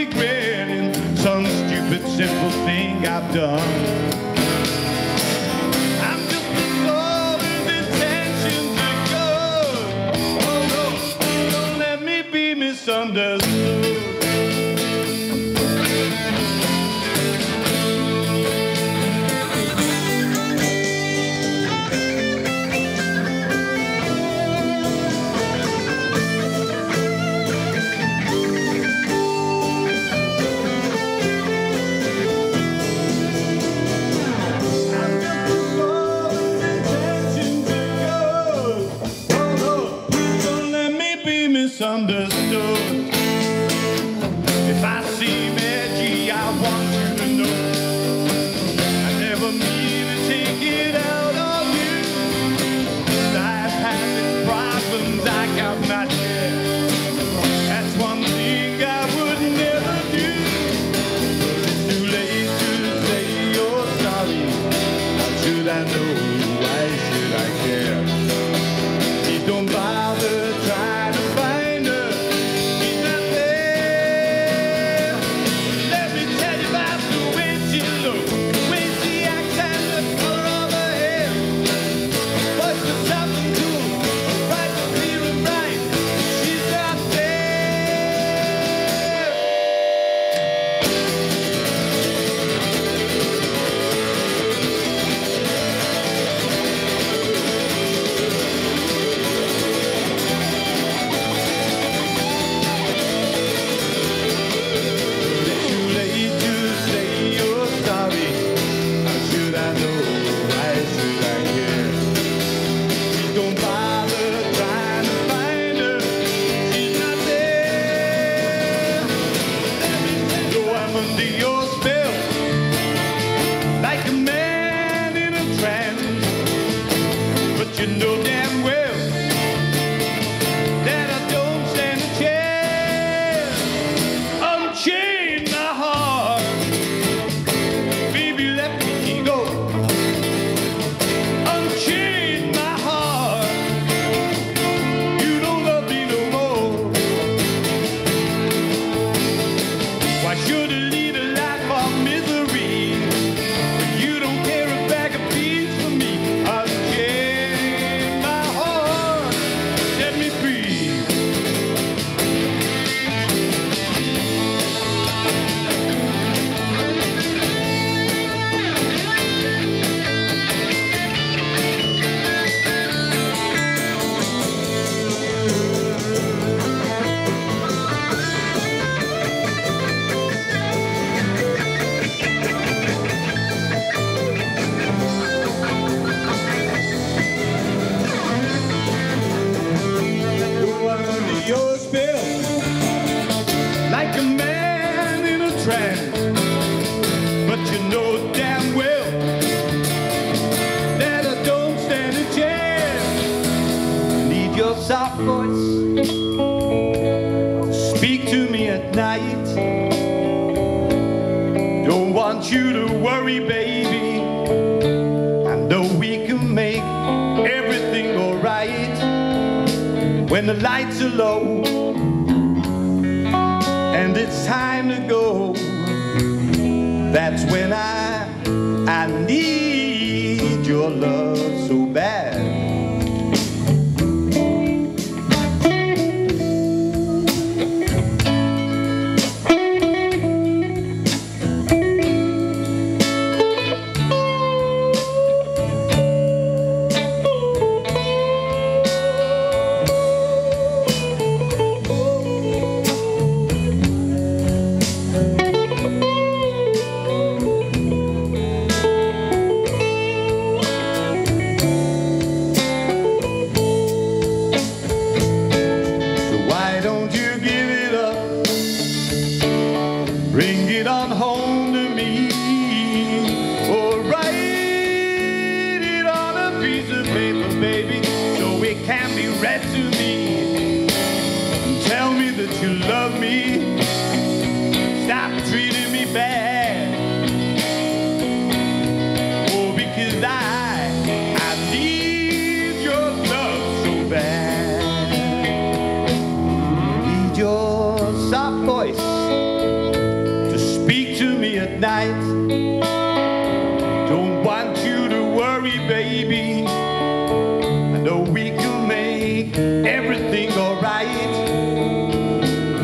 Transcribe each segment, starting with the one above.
regretting some stupid simple thing I've done. I'm just a soul with intention to go. Oh no, don't let me be misunderstood. Misunderstood. If I see Maggie, I want you to know I never mean to take it out on you. I've had its problems, I got my share. That's one thing I would never do. It's too late to say you're sorry. How should I know? Why should I care? Please don't bother trying to find. Soft voice, speak to me at night. Don't want you to worry, baby. I know we can make everything alright. When the lights are low and it's time to go, that's when I need your love so bad.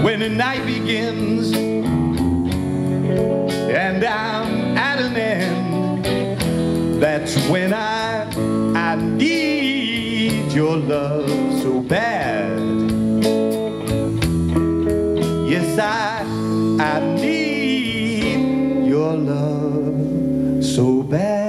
when the night begins and I'm at an end, that's when I need your love so bad. Yes, I need your love so bad.